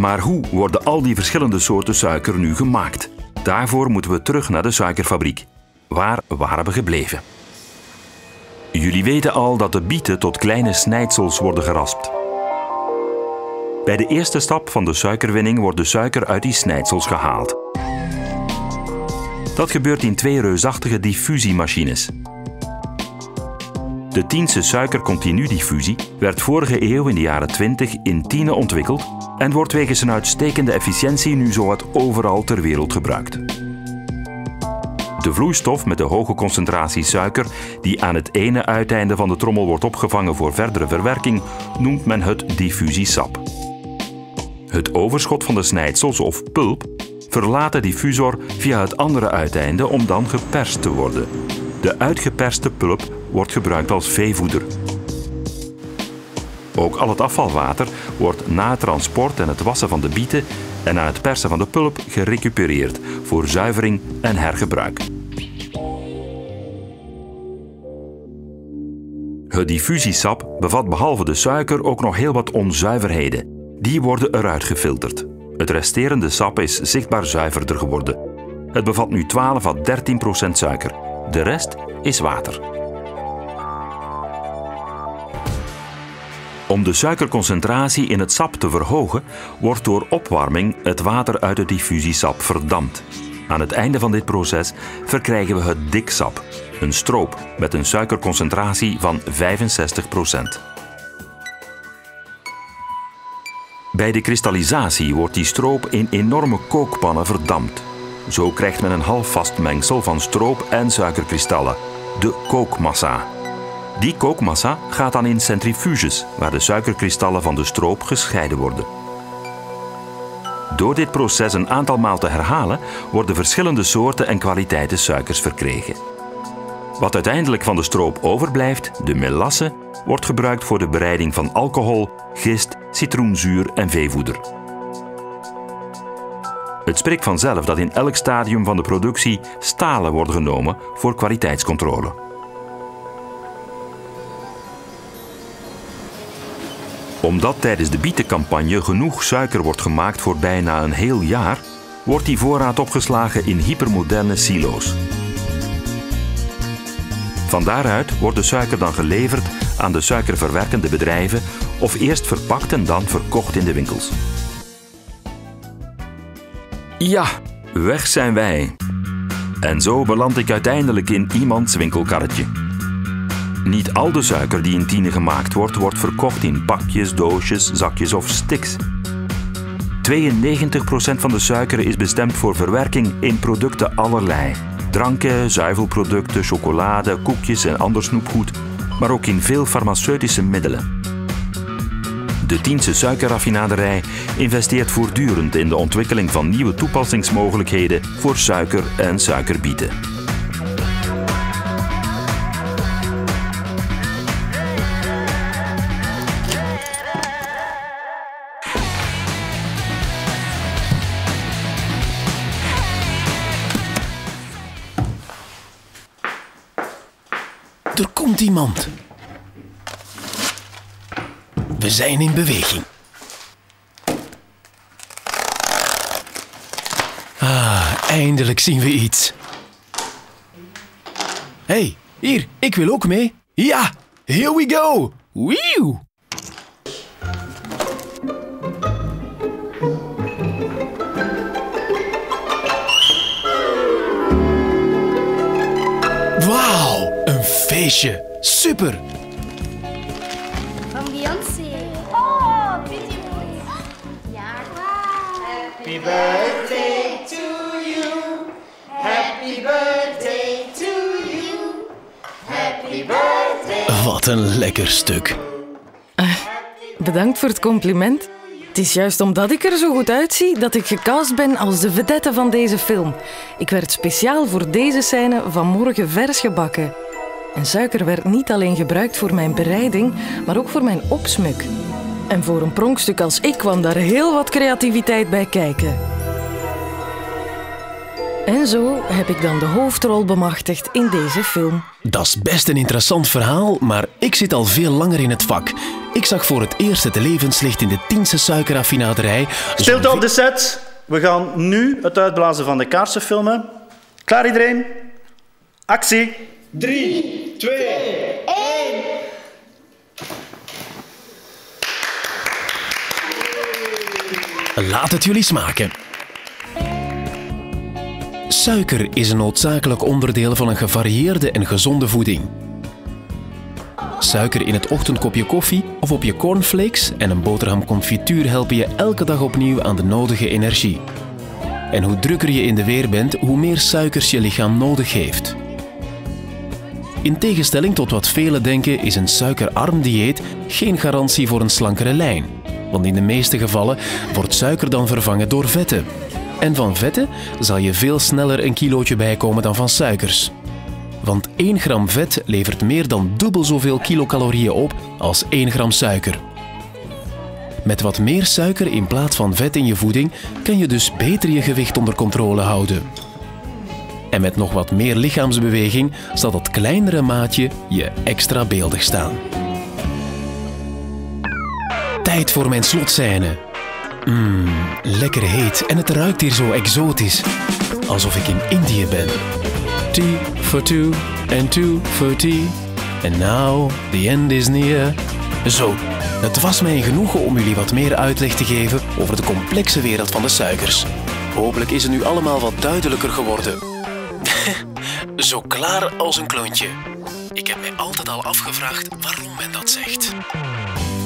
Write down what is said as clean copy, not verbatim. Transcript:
Maar hoe worden al die verschillende soorten suiker nu gemaakt? Daarvoor moeten we terug naar de suikerfabriek. Waar waren we gebleven? Jullie weten al dat de bieten tot kleine snijdsels worden geraspt. Bij de eerste stap van de suikerwinning wordt de suiker uit die snijdsels gehaald. Dat gebeurt in 2 reusachtige diffusiemachines. De Tiense suikercontinudiffusie werd vorige eeuw in de jaren 20 in Tiene ontwikkeld en wordt wegens een uitstekende efficiëntie nu zowat overal ter wereld gebruikt. De vloeistof met de hoge concentratie suiker die aan het ene uiteinde van de trommel wordt opgevangen voor verdere verwerking noemt men het diffusiesap. Het overschot van de snijdsels of pulp verlaat de diffusor via het andere uiteinde om dan geperst te worden. De uitgeperste pulp wordt gebruikt als veevoeder. Ook al het afvalwater wordt na het transport en het wassen van de bieten en na het persen van de pulp gerecupereerd voor zuivering en hergebruik. Het diffusiesap bevat behalve de suiker ook nog heel wat onzuiverheden. Die worden eruit gefilterd. Het resterende sap is zichtbaar zuiverder geworden. Het bevat nu 12 à 13% suiker. De rest is water. Om de suikerconcentratie in het sap te verhogen, wordt door opwarming het water uit het diffusiesap verdampt. Aan het einde van dit proces verkrijgen we het diksap, een stroop met een suikerconcentratie van 65%. Bij de kristallisatie wordt die stroop in enorme kookpannen verdampt. Zo krijgt men een halfvast mengsel van stroop en suikerkristallen, de kookmassa. Die kookmassa gaat dan in centrifuges, waar de suikerkristallen van de stroop gescheiden worden. Door dit proces een aantal maal te herhalen, worden verschillende soorten en kwaliteiten suikers verkregen. Wat uiteindelijk van de stroop overblijft, de melasse, wordt gebruikt voor de bereiding van alcohol, gist, citroenzuur en veevoeder. Het spreekt vanzelf dat in elk stadium van de productie stalen worden genomen voor kwaliteitscontrole. Omdat tijdens de bietencampagne genoeg suiker wordt gemaakt voor bijna een heel jaar, wordt die voorraad opgeslagen in hypermoderne silo's. Van daaruit wordt de suiker dan geleverd aan de suikerverwerkende bedrijven of eerst verpakt en dan verkocht in de winkels. Ja, weg zijn wij. En zo beland ik uiteindelijk in iemands winkelkarretje. Niet al de suiker die in Tiene gemaakt wordt, wordt verkocht in pakjes, doosjes, zakjes of sticks. 92% van de suiker is bestemd voor verwerking in producten allerlei. Dranken, zuivelproducten, chocolade, koekjes en ander snoepgoed, maar ook in veel farmaceutische middelen. De Tiense suikerraffinaderij investeert voortdurend in de ontwikkeling van nieuwe toepassingsmogelijkheden voor suiker en suikerbieten. Er komt iemand. We zijn in beweging. Eindelijk zien we iets. Hey, hier, ik wil ook mee. Ja, here we go. Wee! Wauw, een feestje. Super. Van Beyoncé. Oh, beautiful. Ja. Happy birthday to you. Happy birthday to you. Happy birthday. Wat een lekker stuk. Bedankt voor het compliment. Het is juist omdat ik er zo goed uitzie dat ik gecast ben als de vedette van deze film. Ik werd speciaal voor deze scène vanmorgen vers gebakken. En suiker werd niet alleen gebruikt voor mijn bereiding, maar ook voor mijn opsmuk. En voor een pronkstuk als ik kwam daar heel wat creativiteit bij kijken. En zo heb ik dan de hoofdrol bemachtigd in deze film. Dat is best een interessant verhaal, maar ik zit al veel langer in het vak. Ik zag voor het eerst het levenslicht in de Tiense suikerraffinaderij. Stilte op de set. We gaan nu het uitblazen van de kaarsen filmen. Klaar iedereen? Actie. 3, 2, 1. Laat het jullie smaken. Suiker is een noodzakelijk onderdeel van een gevarieerde en gezonde voeding. Suiker in het ochtendkopje koffie of op je cornflakes en een boterham confituur helpen je elke dag opnieuw aan de nodige energie. En hoe drukker je in de weer bent, hoe meer suikers je lichaam nodig heeft. In tegenstelling tot wat velen denken is een suikerarm dieet geen garantie voor een slankere lijn. Want in de meeste gevallen wordt suiker dan vervangen door vetten. En van vetten zal je veel sneller een kilootje bijkomen dan van suikers. Want 1 gram vet levert meer dan dubbel zoveel kilocalorieën op als 1 gram suiker. Met wat meer suiker in plaats van vet in je voeding kan je dus beter je gewicht onder controle houden. En met nog wat meer lichaamsbeweging zal dat kleinere maatje je extra beeldig staan. Tijd voor mijn slotscène. Lekker heet en het ruikt hier zo exotisch. Alsof ik in Indië ben. Tea for two and two for tea. And now the end is near. Zo, het was mij een genoegen om jullie wat meer uitleg te geven over de complexe wereld van de suikers. Hopelijk is het nu allemaal wat duidelijker geworden. Zo klaar als een klontje. Ik heb mij altijd al afgevraagd waarom men dat zegt.